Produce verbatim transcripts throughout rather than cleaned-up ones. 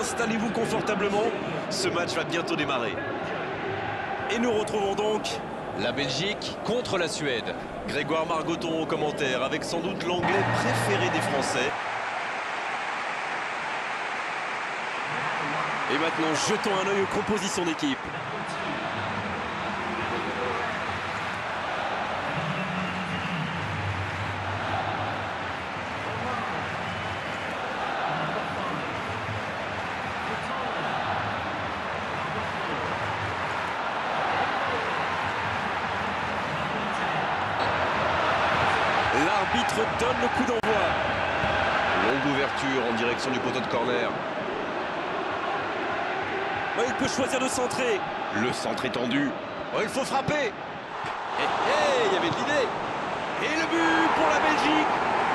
installez-vous confortablement. Ce match va bientôt démarrer. Et nous retrouvons donc la Belgique contre la Suède. Grégoire Margoton au commentaire, avec sans doute l'anglais préféré des Français. Et maintenant, jetons un œil aux compositions d'équipe. L'arbitre donne le coup d'envoi. Longue ouverture en direction du poteau de corner. Oh, il peut choisir de centrer. Le centre est tendu. Oh, il faut frapper. Et hey, il y avait de l'idée. Et le but pour la Belgique.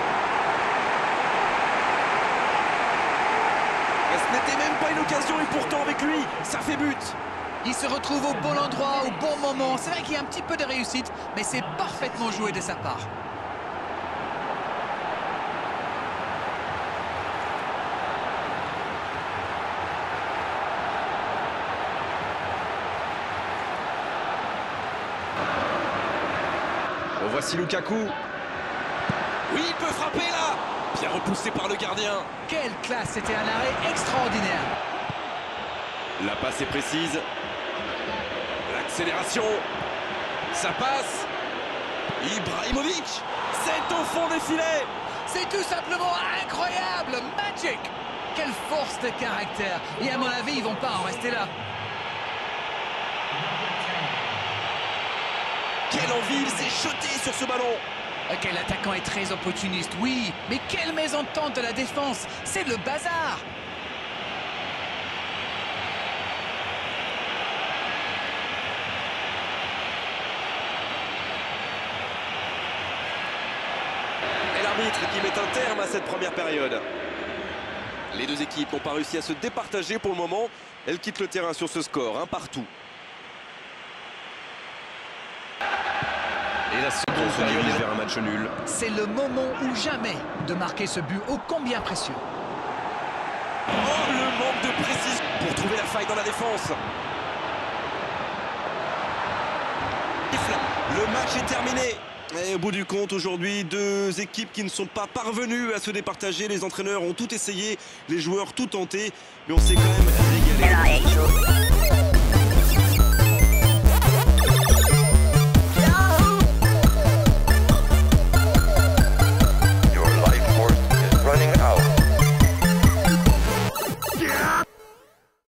Et ce n'était même pas une occasion et pourtant avec lui, ça fait but. Il se retrouve au bon endroit, au bon moment. C'est vrai qu'il y a un petit peu de réussite, mais c'est parfaitement joué de sa part. Voici Lukaku. Oui, il peut frapper là. Bien repoussé par le gardien. Quelle classe, c'était un arrêt extraordinaire. La passe est précise. L'accélération. Ça passe. Ibrahimovic. C'est au fond des filets. C'est tout simplement incroyable. Magic. Quelle force de caractère. Et à mon avis, ils vont pas en rester là. Quelle envie, il s'est jeté sur ce ballon. Ok, l'attaquant est très opportuniste, oui. Mais quelle mésentente de la défense. C'est le bazar. Et l'arbitre qui met un terme à cette première période. Les deux équipes n'ont pas réussi à se départager pour le moment. Elles quittent le terrain sur ce score, un partout. Et la seconde se dirige vers un match nul. C'est le moment ou jamais de marquer ce but ô combien précieux. Oh, le manque de précision pour trouver la faille dans la défense. Le match est terminé. Et au bout du compte, aujourd'hui, deux équipes qui ne sont pas parvenues à se départager. Les entraîneurs ont tout essayé, les joueurs tout tenté, mais on s'est quand même régalé.